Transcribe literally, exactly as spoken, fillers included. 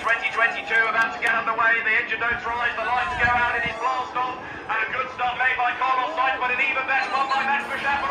twenty twenty-two about to get underway. The engine notes rise, the lights go out, it is blast off, and a good start made by Carlos Sainz, but an even better one by Max Verstappen.